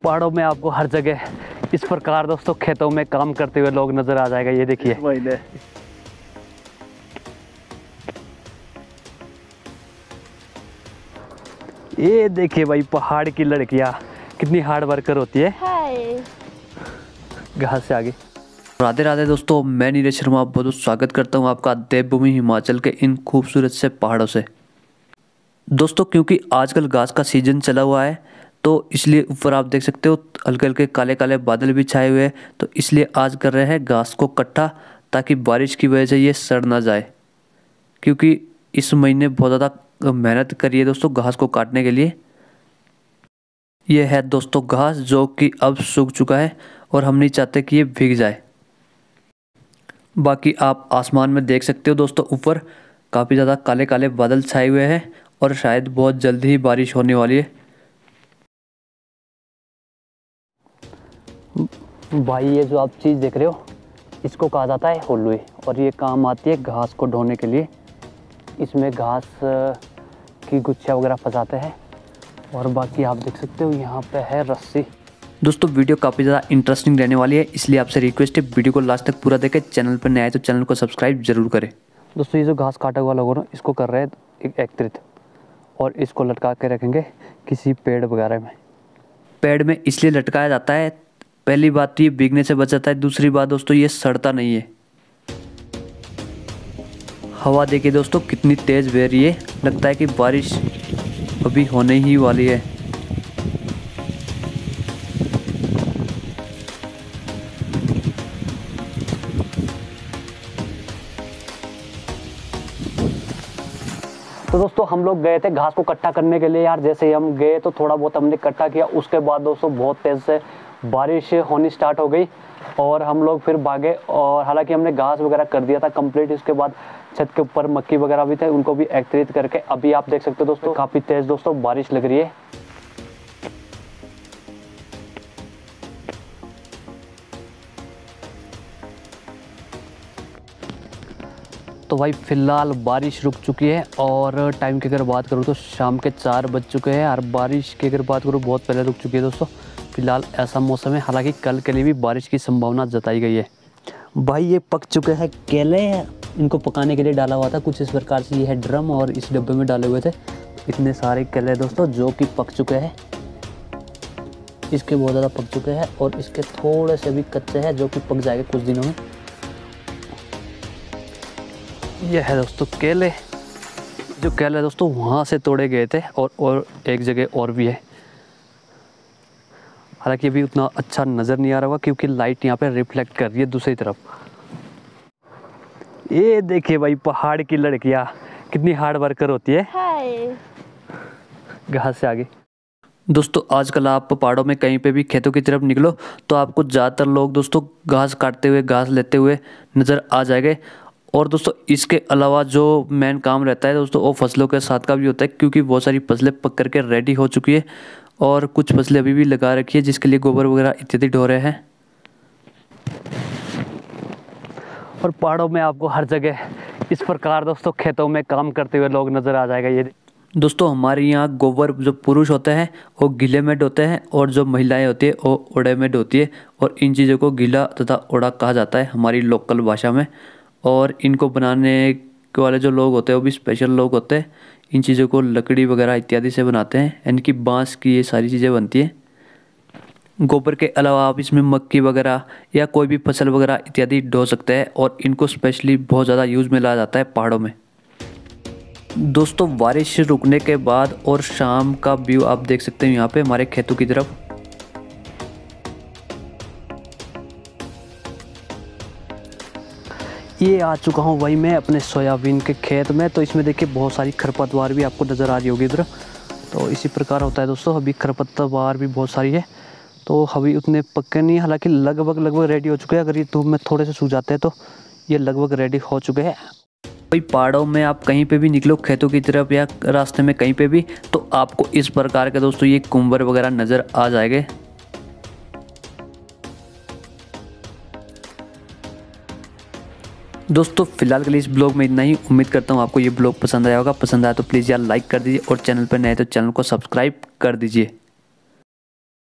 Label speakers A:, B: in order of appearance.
A: पहाड़ों में आपको हर जगह इस प्रकार दोस्तों खेतों में काम करते हुए लोग नजर आ जाएगा। ये देखिए ये देखिए भाई, पहाड़ की लड़कियां कितनी हार्ड वर्कर होती है। घास से आगे। राधे राधे दोस्तों, मैं नीरज शर्मा बहुत स्वागत करता हूं आपका देवभूमि हिमाचल के इन खूबसूरत से पहाड़ों से। दोस्तों क्योंकि आजकल घास का सीजन चला हुआ है तो इसलिए ऊपर आप देख सकते हो हल्के हल्के काले काले बादल भी छाए हुए हैं। तो इसलिए आज कर रहे हैं घास को इकट्ठा, ताकि बारिश की वजह से ये सड़ ना जाए। क्योंकि इस महीने बहुत ज़्यादा मेहनत करी है दोस्तों घास को काटने के लिए। ये है दोस्तों घास जो कि अब सूख चुका है और हम नहीं चाहते कि ये भीग जाए। बाकी आप आसमान में देख सकते हो दोस्तों, ऊपर काफ़ी ज़्यादा काले काले बादल छाए हुए हैं और शायद बहुत जल्दी ही बारिश होने वाली है। भाई ये जो आप चीज़ देख रहे हो इसको कहा जाता है हुल्लुई, और ये काम आती है घास को ढोने के लिए। इसमें घास की गुच्छियाँ वगैरह फंसाते हैं। और बाकी आप देख सकते हो यहाँ पे है रस्सी। दोस्तों वीडियो काफ़ी ज़्यादा इंटरेस्टिंग रहने वाली है, इसलिए आपसे रिक्वेस्ट है वीडियो को लास्ट तक पूरा देखें। चैनल पर नए आए तो चैनल को सब्सक्राइब जरूर करें। दोस्तों ये जो घास काटा हुआ लोगों ने इसको कर रहे हैं एकत्रित, और इसको लटका के रखेंगे किसी पेड़ वगैरह में। पेड़ में इसलिए लटकाया जाता है, पहली बात तो ये भीगने से बच जाता है, दूसरी बात दोस्तों ये सड़ता नहीं है। हवा देखिए दोस्तों कितनी तेज़ बह रही है, लगता है कि बारिश अभी होने ही वाली है। तो दोस्तों हम लोग गए थे घास को इकट्ठा करने के लिए यार। जैसे ही हम गए तो थोड़ा बहुत हमने इकट्ठा किया, उसके बाद दोस्तों बहुत तेज़ से बारिश होनी स्टार्ट हो गई और हम लोग फिर भागे। और हालांकि हमने घास वगैरह कर दिया था कंप्लीट। इसके बाद छत के ऊपर मक्की वगैरह भी थे, उनको भी एकत्रित करके अभी आप देख सकते हो दोस्तों काफ़ी तेज़ दोस्तों बारिश लग रही है। तो भाई फ़िलहाल बारिश रुक चुकी है और टाइम की अगर बात करूँ तो शाम के 4 बज चुके हैं। और बारिश की अगर बात करूँ बहुत पहले रुक चुकी है दोस्तों। फ़िलहाल ऐसा मौसम है, हालांकि कल के लिए भी बारिश की संभावना जताई गई है। भाई ये पक चुके हैं केले, इनको पकाने के लिए डाला हुआ था कुछ इस प्रकार से। ये है ड्रम और इस डब्बे में डाले हुए थे इतने सारे केले दोस्तों जो कि पक चुके हैं। इसके बहुत ज़्यादा पक चुके हैं और इसके थोड़े से भी कच्चे हैं जो कि पक जाएंगे कुछ दिनों में। यह है दोस्तों केले, जो केले दोस्तों वहाँ से तोड़े गए थे और एक जगह और भी है। हालांकि अभी उतना अच्छा नज़र नहीं आ रहा होगा क्योंकि लाइट यहाँ पे रिफ्लेक्ट कर रही है दूसरी तरफ। ये देखिए भाई, पहाड़ की लड़कियाँ कितनी हार्ड वर्कर होती है। घास से आगे। दोस्तों आजकल आप पहाड़ों में कहीं पे भी खेतों की तरफ निकलो तो आपको ज़्यादातर लोग दोस्तों घास काटते हुए घास लेते हुए नज़र आ जाएंगे। और दोस्तों इसके अलावा जो मेन काम रहता है दोस्तों वो फसलों के साथ का भी होता है, क्योंकि बहुत सारी फसलें पक करके रेडी हो चुकी है और कुछ फसलें अभी भी लगा रखी है जिसके लिए गोबर वगैरह इत्यादि ढो रहे हैं। और पहाड़ों में आपको हर जगह इस प्रकार दोस्तों खेतों में काम करते हुए लोग नज़र आ जाएगा। ये दोस्तों हमारे यहाँ गोबर जो पुरुष होते हैं वो गीले में ढोते हैं और जो महिलाएं होती है वो ओढ़े में ढोती है। और इन चीज़ों को गीला तथा ओढ़ा कहा जाता है हमारी लोकल भाषा में। और इनको बनाने वाले जो लोग होते हैं वो भी स्पेशल लोग होते हैं। इन चीज़ों को लकड़ी वगैरह इत्यादि से बनाते हैं, इनकी बांस की ये सारी चीज़ें बनती हैं। गोबर के अलावा आप इसमें मक्की वगैरह या कोई भी फसल वगैरह इत्यादि ढो सकते हैं और इनको स्पेशली बहुत ज़्यादा यूज़ में लाया जाता है पहाड़ों में। दोस्तों बारिश रुकने के बाद और शाम का व्यू आप देख सकते हैं यहाँ पे हमारे खेतों की तरफ। ये आ चुका हूँ भाई मैं अपने सोयाबीन के खेत में। तो इसमें देखिए बहुत सारी खरपतवार भी आपको नज़र आ रही होगी इधर। तो इसी प्रकार होता है दोस्तों, अभी खरपतवार भी बहुत सारी है तो अभी उतने पक्के नहीं, हालांकि लगभग रेडी हो चुके हैं। अगर ये धूप में थोड़े से सूख जाते हैं तो ये लगभग रेडी हो चुके हैं। भाई पहाड़ों में आप कहीं पे भी निकलो खेतों की तरफ या रास्ते में कहीं पे भी, तो आपको इस प्रकार के दोस्तों ये कुंबर वगैरह नज़र आ जाएंगे। दोस्तों फिलहाल के लिए इस ब्लॉग में इतना ही। उम्मीद करता हूँ आपको ये ब्लॉग पसंद आया होगा। पसंद आया तो प्लीज़ यार लाइक कर दीजिए और चैनल पर नए तो चैनल को सब्सक्राइब कर दीजिए।